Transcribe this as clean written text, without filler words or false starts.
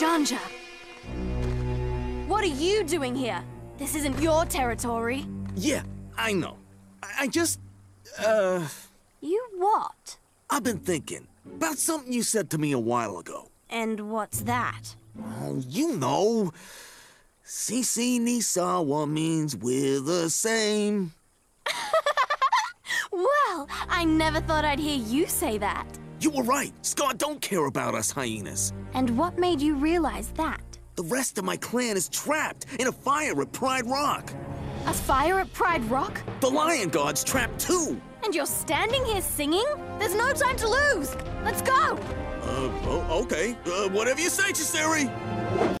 Janja! What are you doing here? This isn't your territory. Yeah, I know. I just, You what? I've been thinking about something you said to me a while ago. And what's that? Oh, you know. Sisi Nisawa means we're the same. Well, I never thought I'd hear you say that. You were right. Scar don't care about us hyenas. And what made you realize that? The rest of my clan is trapped in a fire at Pride Rock. A fire at Pride Rock? The Lion God's trapped too. And you're standing here singing? There's no time to lose. Let's go. Okay. Whatever you say, Chisari.